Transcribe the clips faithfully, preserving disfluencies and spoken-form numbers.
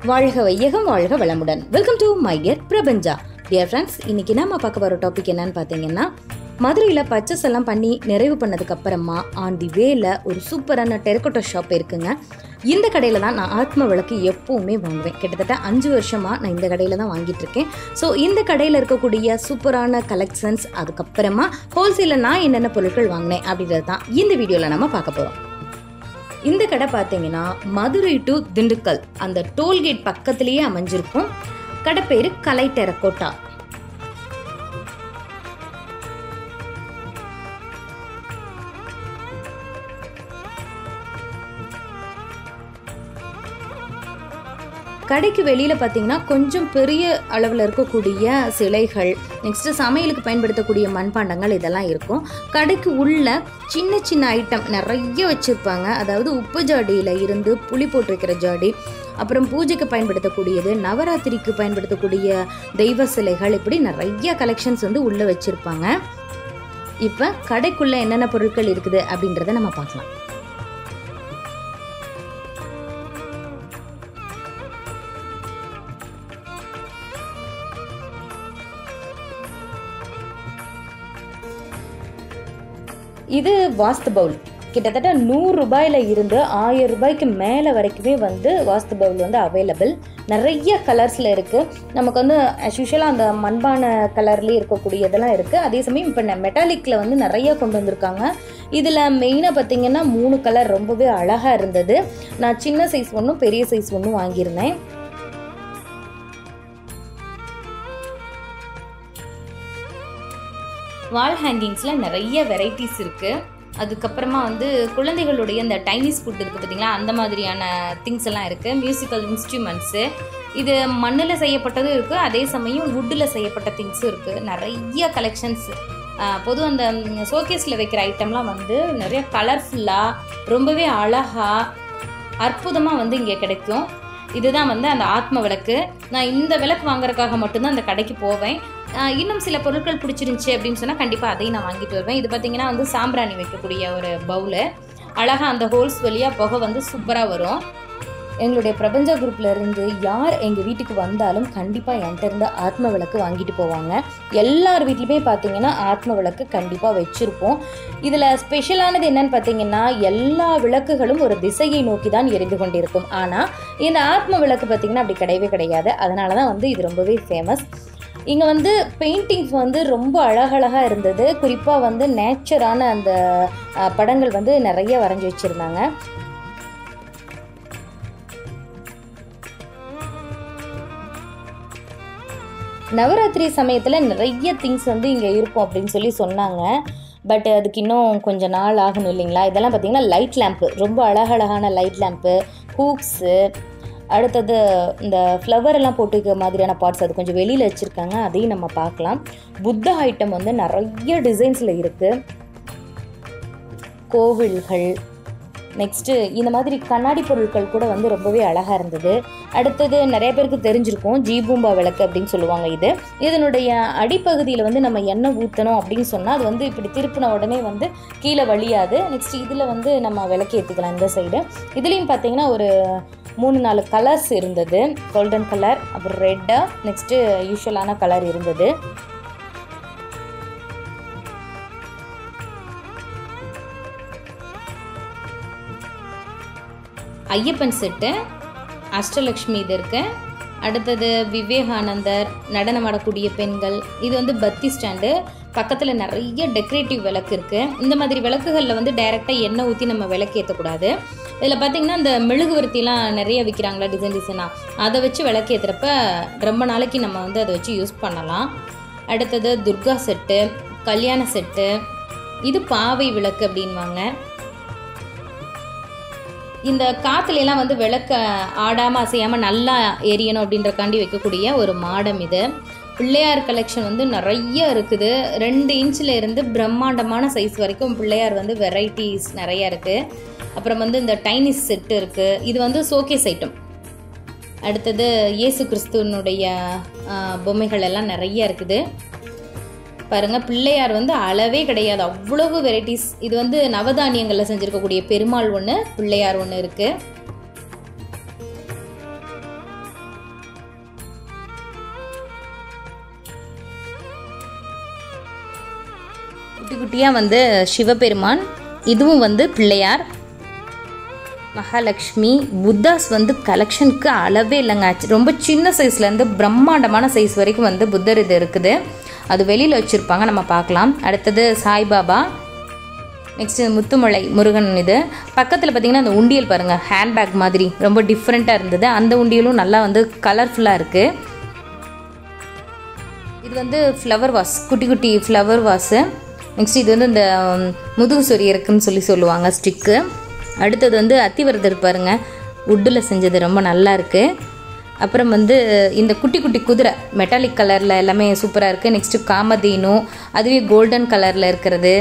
வாழ்க வையகம் வாழ்க வளமுடன். வெல்கம் டு மை டியர் பிரபஞ்சா. டியர் ஃப்ரெண்ட்ஸ், இன்னைக்கு நம்ம பார்க்க போகிற டாபிக் என்னன்னு பார்த்தீங்கன்னா, மதுரையில் பர்ச்சேஸ் எல்லாம் பண்ணி நிறைவு பண்ணதுக்கு அப்புறமா ஆன் தி வேல ஒரு சூப்பரான டெரகோட்டா ஷாப் இருக்குங்க. இந்த கடையில் தான் நான் ஆத்ம விளக்கு எப்போவுமே வாங்குவேன். கிட்டத்தட்ட அஞ்சு வருஷமாக நான் இந்த கடையில் தான் வாங்கிட்டு இருக்கேன். ஸோ இந்த கடையில் இருக்கக்கூடிய சூப்பரான கலெக்ஷன்ஸ், அதுக்கப்புறமா ஹோல்சேலில் நான் என்னென்ன பொருட்கள் வாங்கினேன் அப்படின்றது தான் இந்த வீடியோவில் நம்ம பார்க்க போகிறோம். இந்த கடை பார்த்தீங்கன்னா மதுரை டு திண்டுக்கல் அந்த டோல்கேட் பக்கத்திலேயே அமைஞ்சிருக்கும். கடை பேரு கலை டெரகோட்டா. கடைக்கு வெளியில் பார்த்தீங்கன்னா கொஞ்சம் பெரிய அளவில் இருக்கக்கூடிய சிலைகள், நெக்ஸ்ட்டு சமையலுக்கு பயன்படுத்தக்கூடிய மண்பாண்டங்கள் இதெல்லாம் இருக்கும். கடைக்கு உள்ள சின்ன சின்ன ஐட்டம் நிறைய வச்சுருப்பாங்க. அதாவது உப்பு ஜாடியில் இருந்து புளி போட்டு வைக்கிற ஜாடி, அப்புறம் பூஜைக்கு பயன்படுத்தக்கூடியது, நவராத்திரிக்கு பயன்படுத்தக்கூடிய தெய்வ சிலைகள், இப்படி நிறைய கலெக்ஷன்ஸ் வந்து உள்ளே வச்சுருப்பாங்க. இப்போ கடைக்குள்ளே என்னென்ன பொருட்கள் இருக்குது அப்படின்றத நம்ம பார்க்கலாம். இது வாஸ்து பவுல். கிட்டத்தட்ட நூறு ரூபாயில் இருந்து ஆயிரம் ரூபாய்க்கு மேலே வரைக்குமே வந்து வாஸ்து பவுல் வந்து அவைலபிள். நிறைய கலர்ஸில் இருக்குது. நமக்கு வந்து ஆஸ் யூஷுவலாக அந்த மண்பான கலர்லேயே இருக்கக்கூடியதெல்லாம் இருக்குது. அதே சமயம் இப்போ மெட்டாலிக்கில் வந்து நிறைய கொண்டு வந்திருக்காங்க. இதில் மெயினாக பார்த்திங்கன்னா மூணு கலர் ரொம்பவே அழகாக இருந்தது. நான் சின்ன சைஸ் ஒன்றும் பெரிய சைஸ் ஒன்றும் வாங்கியிருந்தேன். வால் ஹேங்கிங்ஸில் நிறைய வெரைட்டிஸ் இருக்குது. அதுக்கப்புறமா வந்து குழந்தைகளுடைய இந்த டைனிஸ் ஃபுட் இருக்குது பார்த்திங்களா, அந்த மாதிரியான திங்ஸ் எல்லாம் இருக்குது. மியூசிக்கல் இன்ஸ்ட்ருமெண்ட்ஸு, இது மண்ணில் செய்யப்பட்டதும் இருக்குது, அதே சமயம் வுட்டில் செய்யப்பட்ட திங்ஸும் இருக்குது. நிறைய கலெக்ஷன்ஸ். பொதுவாக அந்த ஷோகேஸில் வைக்கிற ஐட்டம்லாம் வந்து நிறைய கலர்ஃபுல்லாக ரொம்பவே அழகாக அற்புதமாக வந்து இங்கே கிடைக்கும். இதுதான் வந்து அந்த ஆத்ம விளக்கு. நான் இந்த விளக்கு வாங்குறதுக்காக மட்டும்தான் அந்த கடைக்கு போவேன். இன்னும் சில பொருட்கள் பிடிச்சிருந்துச்சி அப்படின்னு சொன்னால் கண்டிப்பாக அதையும் நான் வாங்கிட்டு வருவேன். இது பார்த்திங்கன்னா வந்து சாம்பிராணி வைக்கக்கூடிய ஒரு பவுலு. அழகாக அந்த ஹோல்ஸ் வழியாக புகை வந்து சூப்பராக வரும். எங்களுடைய பிரபஞ்சா குரூப்பில் இருந்து யார் எங்கள் வீட்டுக்கு வந்தாலும் கண்டிப்பாக என்கிட்ட இருந்து ஆத்ம விளக்கு வாங்கிட்டு போவாங்க. எல்லார் வீட்லையுமே பார்த்திங்கன்னா ஆத்ம விளக்கு கண்டிப்பாக வச்சுருப்போம். இதில் ஸ்பெஷலானது என்னன்னு பார்த்திங்கன்னா, எல்லா விளக்குகளும் ஒரு திசையை நோக்கி தான் எரிந்து கொண்டிருக்கும். ஆனால் இந்த ஆத்ம விளக்கு பார்த்திங்கன்னா அப்படி கிடையவே கிடையாது. அதனால தான் வந்து இது ரொம்பவே ஃபேமஸ். இங்கே வந்து பெயிண்டிங்ஸ் வந்து ரொம்ப அழகழகாக இருந்தது. குறிப்பாக வந்து நேச்சரான அந்த படங்கள் வந்து நிறைய வரைஞ்சி வச்சுருந்தாங்க. நவராத்திரி சமயத்தில் நிறைய திங்ஸ் வந்து இங்கே இருக்கும் அப்படின்னு சொல்லி சொன்னாங்க. பட் அதுக்கு இன்னும் கொஞ்சம் நாள் ஆகணும் இல்லைங்களா. இதெல்லாம் பார்த்திங்கன்னா லைட் லேம்ப்பு, ரொம்ப அழகழகான லைட் லேம்ப்பு, ஹூக்ஸு, அடுத்தது இந்த ஃப்ளவர் எல்லாம் போட்டு வைக்கிற மாதிரியான பார்ட்ஸ் அது கொஞ்சம் வெளியில் வச்சுருக்காங்க. அதையும் நம்ம பார்க்கலாம். புத்த ஐட்டம் வந்து நிறைய டிசைன்ஸில் இருக்குது. கோவில்கள், நெக்ஸ்ட்டு இந்த மாதிரி கண்ணாடி பொருட்கள் கூட வந்து ரொம்பவே அழகாக இருந்தது. அடுத்தது நிறைய பேருக்கு தெரிஞ்சிருக்கும், ஜீபூம்பா விளக்கு அப்படின்னு சொல்லுவாங்க. இது இதனுடைய அடிப்பகுதியில் வந்து நம்ம எண்ணெய் ஊற்றணும் அப்படின்னு சொன்னால் அது வந்து இப்படி திருப்பின உடனே வந்து கீழே வழியாது. நெக்ஸ்ட் இதில் வந்து நம்ம விளக்கு ஏற்றிக்கலாம். இந்த சைடு இதுலேயும் பார்த்தீங்கன்னா ஒரு மூணு நாலு கலர்ஸ் இருந்தது. கோல்டன் கலர், அப்புறம் ரெட்டு, நெக்ஸ்ட்டு யூஷுவலான கலர் இருந்தது. ஐயப்பன் செட்டு, அஷ்டலக்ஷ்மி இது இருக்குது. அடுத்தது விவேகானந்தர், நடனமாடக்கூடிய பெண்கள், இது வந்து பத்தி ஸ்டாண்டு. பக்கத்தில் நிறைய டெக்கரேட்டிவ் விளக்கு இருக்குது. இந்த மாதிரி விளக்குகளில் வந்து டைரெக்டாக எண்ணெய் ஊற்றி நம்ம விளக்கு ஏற்றக்கூடாது. இதில் பார்த்திங்கன்னா இந்த மெழுகுவர்த்திலாம் நிறைய விற்கிறாங்களா டிசைன் டிசைனாக, அதை வச்சு விளக்கு ஏற்றுறப்ப ரொம்ப நாளைக்கு நம்ம வந்து அதை வச்சு யூஸ் பண்ணலாம். அடுத்தது துர்கா செட்டு, கல்யாண செட்டு, இது பாவை விளக்கு அப்படின்வாங்க. இந்த காற்றுலாம் வந்து விளக்க ஆடாமல் அசையாமல் நல்லா எரியணும் அப்படின்றக்காண்டி வைக்கக்கூடிய ஒரு மாடம் இது. பிள்ளையார் கலெக்ஷன் வந்து நிறைய இருக்குது. ரெண்டு இன்ச்சில் இருந்து பிரம்மாண்டமான சைஸ் வரைக்கும் பிள்ளையார் வந்து வெரைட்டிஸ் நிறையா இருக்குது. அப்புறம் வந்து இந்த டைனிஸ் செட்டு இருக்குது. இது வந்து ஷோகேஸ் ஐட்டம். அடுத்தது இயேசு கிறிஸ்துவனுடைய பொம்மைகள் எல்லாம் நிறைய இருக்குது. பாருங்கள், பிள்ளையார் வந்து அளவே கிடையாது, அவ்வளவு வெரைட்டிஸ். இது வந்து நவதானியங்களில் செஞ்சுருக்கக்கூடிய பெருமாள் ஒன்று, பிள்ளையார் ஒன்று இருக்குது. குட்டி குட்டியாக வந்து சிவபெருமான், இதுவும் வந்து பிள்ளையார், மகாலட்சுமி, புத்தாஸ் வந்து கலெக்ஷனுக்கு அளவே இல்லைங்க. ரொம்ப சின்ன சைஸ்லேருந்து பிரம்மாண்டமான சைஸ் வரைக்கும் வந்து புத்தர் இது இருக்குது. அது வெளியில் வச்சுருப்பாங்க, நம்ம பார்க்கலாம். அடுத்தது சாய்பாபா, நெக்ஸ்ட்டு முத்துமலை முருகன். இது பக்கத்தில் பார்த்திங்கன்னா அந்த உண்டியல் பாருங்கள், ஹேண்ட்பேக் மாதிரி ரொம்ப டிஃப்ரெண்ட்டாக இருந்தது. அந்த உண்டியலும் நல்லா வந்து கலர்ஃபுல்லாக இருக்குது. இது வந்து ஃப்ளவர் வாஸ், குட்டி குட்டி ஃப்ளவர் வாஸு. நெக்ஸ்ட் இது வந்து இந்த முதுகு சொறி இருக்குன்னு சொல்லி சொல்லுவாங்க, ஸ்டிக்கு. அடுத்தது வந்து அத்திவரதர் பாருங்கள், வுட்டில் செஞ்சது ரொம்ப நல்லா இருக்குது. அப்புறம் வந்து இந்த குட்டி குட்டி குதிரை மெட்டாலிக் கலரில் எல்லாமே சூப்பராக இருக்குது. நெக்ஸ்ட்டு காமதேனு, அதுவே கோல்டன் கலரில் இருக்கிறது.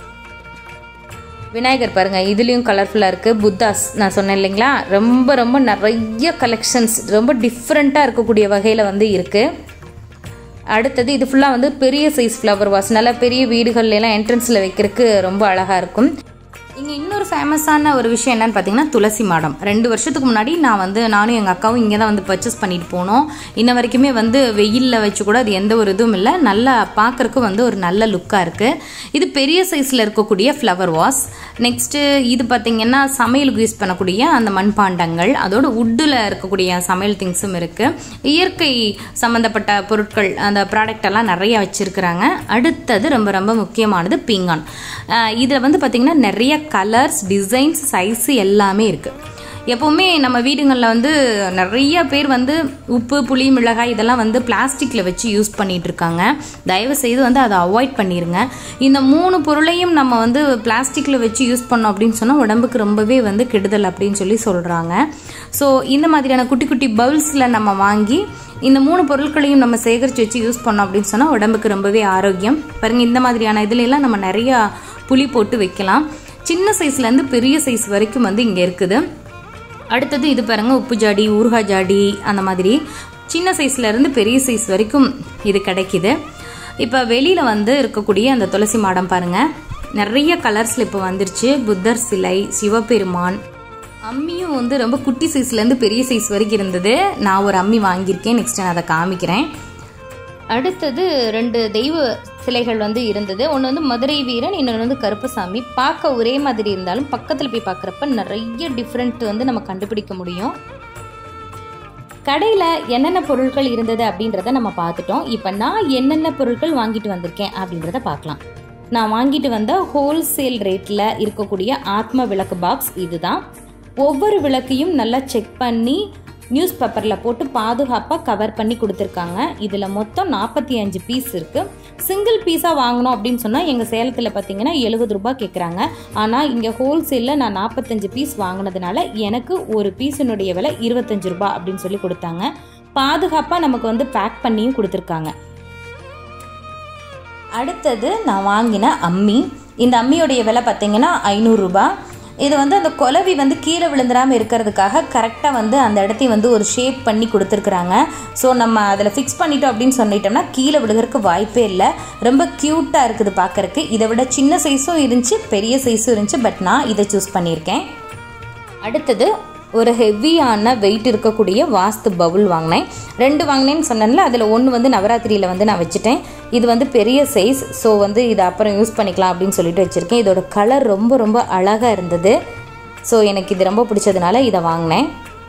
விநாயகர் பாருங்கள், இதுலேயும் கலர்ஃபுல்லாக இருக்குது. புத்தாஸ் நான் சொன்னேன் இல்லைங்களா, ரொம்ப ரொம்ப நிறைய கலெக்ஷன்ஸ் ரொம்ப டிஃப்ரெண்ட்டாக இருக்கக்கூடிய வகையில் வந்து இருக்குது. அடுத்தது இது ஃபுல்லாக வந்து பெரிய சைஸ் ஃப்ளவர் வாஸ், நல்லா பெரிய வீடுகள்லாம் என்ட்ரன்ஸில் வைக்கிறதுக்கு ரொம்ப அழகாக இருக்கும். இங்கே இன்னொரு ஃபேமஸான ஒரு விஷயம் என்னென்னு பார்த்தீங்கன்னா துளசி மாடம். ரெண்டு வருஷத்துக்கு முன்னாடி நான் வந்து நானும் எங்கள் அக்காவும் இங்கே தான் வந்து பர்ச்சேஸ் பண்ணிட்டு போனோம். இன்ன வரைக்குமே வந்து வெயிலில் வச்சு கூட அது எந்த ஒரு இதுவும் இல்லை, நல்லா பார்க்குறக்கு வந்து ஒரு நல்ல லுக்காக இருக்குது. இது பெரிய சைஸில் இருக்கக்கூடிய ஃப்ளவர் வாஸ். நெக்ஸ்ட்டு இது பார்த்திங்கன்னா சமையலுக்கு யூஸ் பண்ணக்கூடிய அந்த மண்பாண்டங்கள், அதோட வுட்டில் இருக்கக்கூடிய சமையல் திங்ஸும் இருக்குது. இயற்கை சம்மந்தப்பட்ட பொருட்கள் அந்த ப்ராடக்டெல்லாம் நிறைய வச்சுருக்குறாங்க. அடுத்தது ரொம்ப ரொம்ப முக்கியமானது பீங்கான். இதில் வந்து பார்த்திங்கன்னா நிறைய கலர்ஸ், டிசைன்ஸ், சைஸு எல்லாமே இருக்குது. எப்போவுமே நம்ம வீடுங்களில் வந்து நிறைய பேர் வந்து உப்பு, புளி, மிளகாய் இதெல்லாம் வந்து பிளாஸ்டிக்கில் வச்சு யூஸ் பண்ணிகிட்டு இருக்காங்க. தயவு செய்து வந்து அதை அவாய்ட் பண்ணிடுங்க. இந்த மூணு பொருளையும் நம்ம வந்து பிளாஸ்டிக்கில் வச்சு யூஸ் பண்ணோம் அப்படின்னு சொன்னால் உடம்புக்கு ரொம்பவே வந்து கெடுதல் அப்படின்னு சொல்லி சொல்கிறாங்க. ஸோ இந்த மாதிரியான குட்டி குட்டி பவுல்ஸில் நம்ம வாங்கி இந்த மூணு பொருட்களையும் நம்ம சேகரித்து வச்சு யூஸ் பண்ணோம் அப்படின்னு சொன்னால் உடம்புக்கு ரொம்பவே ஆரோக்கியம். பாருங்கள், இந்த மாதிரியான இதுலெல்லாம் நம்ம நிறையா புளி போட்டு வைக்கலாம். சின்ன சைஸ்லேருந்து பெரிய சைஸ் வரைக்கும் வந்து இங்கே இருக்குது. அடுத்தது இது பாருங்கள், உப்பு ஜாடி, ஊறுகாய் ஜாடி, அந்த மாதிரி சின்ன சைஸ்லேருந்து பெரிய சைஸ் வரைக்கும் இது கிடைக்கிது. இப்போ வெளியில் வந்து இருக்கக்கூடிய அந்த துளசி மாடம் பாருங்கள், நிறைய கலர்ஸில் இப்போ வந்துருச்சு. புத்தர் சிலை, சிவபெருமான், அம்மியும் வந்து ரொம்ப குட்டி சைஸ்லேருந்து பெரிய சைஸ் வரைக்கும் இருந்தது. நான் ஒரு அம்மி வாங்கியிருக்கேன், நெக்ஸ்ட் நான் அதை காமிக்கிறேன். அடுத்தது ரெண்டு தெய்வ சிலைகள் வந்து இருந்தது. ஒன்று வந்து மதுரை வீரன், இன்னொன்று வந்து கருப்பசாமி. பார்க்க ஒரே மாதிரி இருந்தாலும் பக்கத்தில் போய் பார்க்குறப்ப நிறைய டிஃப்ரெண்ட் வந்து நம்ம கண்டுபிடிக்க முடியும். கடையில் என்னென்ன பொருட்கள் இருந்தது அப்படின்றத நம்ம பார்த்துட்டோம். இப்போ நான் என்னென்ன பொருட்கள் வாங்கிட்டு வந்திருக்கேன் அப்படின்றத பார்க்கலாம். நான் வாங்கிட்டு வந்த ஹோல்சேல் ரேட்டில் இருக்கக்கூடிய ஆத்ம விளக்கு பாக்ஸ் இதுதான். ஒவ்வொரு விளக்கையும் நல்லா செக் பண்ணி நியூஸ் பேப்பரில் போட்டு பாதுகாப்பாக கவர் பண்ணி கொடுத்துருக்காங்க. இதில் மொத்தம் நாற்பத்தி அஞ்சு பீஸ் இருக்குது. சிங்கிள் பீஸாக வாங்கணும் அப்படின்னு சொன்னால் எங்கள் சேலத்தில் பார்த்தீங்கன்னா எழுபது ரூபா கேட்குறாங்க. ஆனால் இங்கே ஹோல்சேலில் நான் நாற்பத்தஞ்சு பீஸ் வாங்கினதுனால எனக்கு ஒரு பீஸினுடைய விலை இருபத்தஞ்சு ரூபா அப்படின்னு சொல்லி கொடுத்தாங்க. பாதுகாப்பாக நமக்கு வந்து பேக் பண்ணியும் கொடுத்துருக்காங்க. அடுத்தது நான் வாங்கின அம்மி. இந்த அம்மியோடைய விலை பார்த்தீங்கன்னா ஐநூறுரூபா. இது வந்து அந்த குலவி வந்து கீழே விழுந்துடாமல் இருக்கிறதுக்காக கரெக்டாக வந்து அந்த இடத்தையும் வந்து ஒரு ஷேப் பண்ணி கொடுத்துருக்குறாங்க. ஸோ நம்ம அதில் ஃபிக்ஸ் பண்ணிட்டோம் அப்படின்னு சொல்லிட்டோம்னா கீழே விழுகிறதுக்கு வாய்ப்பே இல்லை. ரொம்ப க்யூட்டாக இருக்குது பார்க்குறக்கு. இதை விட சின்ன சைஸும் இருந்துச்சு, பெரிய சைஸும் இருந்துச்சு. பட் நான் இதை சூஸ் பண்ணியிருக்கேன். அடுத்தது ஒரு ஹெவியான வெயிட் இருக்கக்கூடிய வாஸ்து பவுல் வாங்கினேன். ரெண்டு வாங்கினேன்னு சொன்னேன்ல, அதில் ஒன்று வந்து நவராத்திரியில் வந்து நான் வச்சுட்டேன். இது வந்து பெரிய சைஸ். ஸோ வந்து இதை அப்புறம் யூஸ் பண்ணிக்கலாம் அப்படின்னு சொல்லிட்டு வச்சுருக்கேன். இதோட கலர் ரொம்ப ரொம்ப அழகாக இருந்தது. ஸோ எனக்கு இது ரொம்ப பிடிச்சதுனால இதை வாங்கினேன்.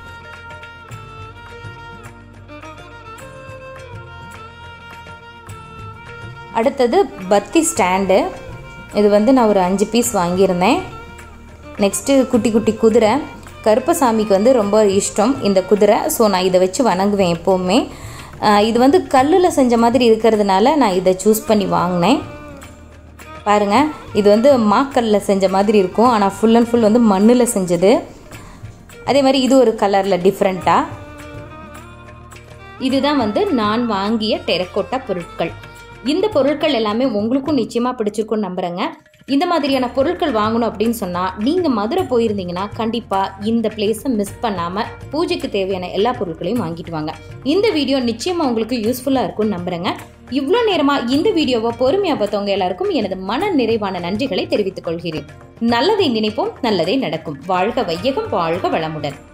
அடுத்தது பத்தி ஸ்டாண்டு. இது வந்து நான் ஒரு அஞ்சு பீஸ் வாங்கியிருந்தேன். நெக்ஸ்ட்டு குட்டி குட்டி குதிரை. கருப்பசாமிக்கு வந்து ரொம்ப இஷ்டம் இந்த குதிரை. ஸோ நான் இதை வச்சு வணங்குவேன் எப்போவுமே. இது வந்து கல்லில் செஞ்ச மாதிரி இருக்கிறதுனால நான் இதை சூஸ் பண்ணி வாங்கினேன். பாருங்கள், இது வந்து மாக்கல்லில் செஞ்ச மாதிரி இருக்கும், ஆனால் ஃபுல் அண்ட் ஃபுல் வந்து மண்ணில் செஞ்சது. அதே மாதிரி இது ஒரு கலரில் டிஃப்ரெண்ட்டாக. இதுதான் வந்து நான் வாங்கிய டெரக்கோட்டா பொருட்கள். இந்த பொருட்கள் எல்லாமே உங்களுக்கும் நிச்சயமாக பிடிச்சிருக்குன்னு நம்புகிறேங்க. இந்த மாதிரியான பொருட்கள் வாங்கணும் அப்படின்னு சொன்னால் நீங்கள் மதுரை போயிருந்தீங்கன்னா கண்டிப்பாக இந்த பிளேஸை மிஸ் பண்ணாமல் பூஜைக்கு தேவையான எல்லா பொருட்களையும் வாங்கிட்டு வாங்க. இந்த வீடியோ நிச்சயமாக உங்களுக்கு யூஸ்ஃபுல்லாக இருக்கும்னு நம்புகிறேங்க. இவ்வளோ நேரமாக இந்த வீடியோவை பொறுமையாக பார்த்தவங்க எல்லாருக்கும் எனது மன நிறைவான நன்றிகளை தெரிவித்துக் கொள்கிறேன். நல்லதை நினைப்போம், நல்லதே நடக்கும். வாழ்க வையகம், வாழ்க வளமுடன்.